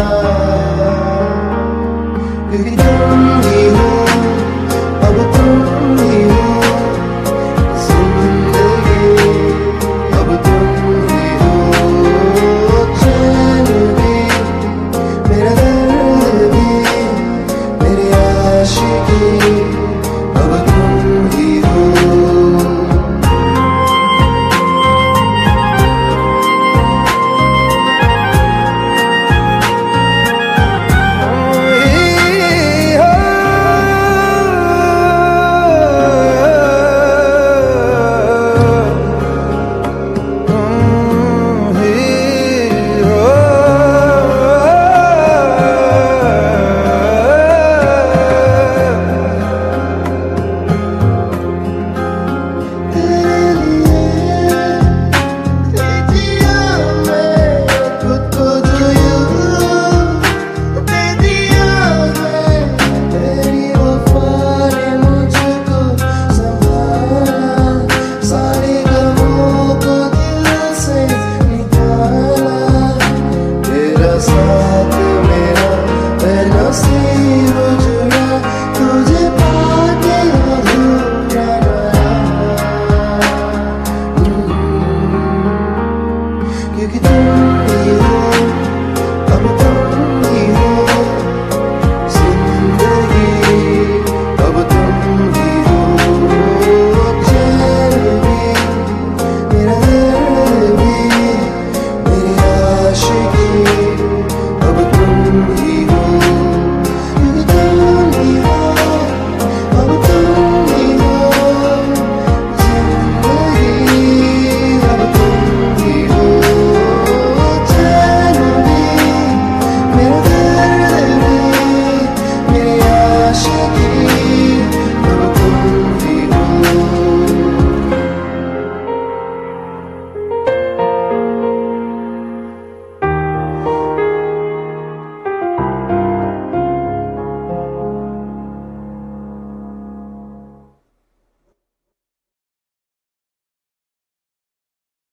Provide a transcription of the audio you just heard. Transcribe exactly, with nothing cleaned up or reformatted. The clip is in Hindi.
क्योंकि तुम ही हो, अब तुम ही हो जिंदगी, अब तुम ही हो चैन भी, मेरा दर्द भी, मेरी आशिकी, अब तुम ही हो। साथ मेरा नसीब जुड़ा, तुझे पाके अधूरा रहा, क्योंकि तुम ही हो, अब तुम ही हो जिंदगी, अब तुम ही हो चैन भी, मेरा दर्द भी, मेरी आशिकी, अब तुम ही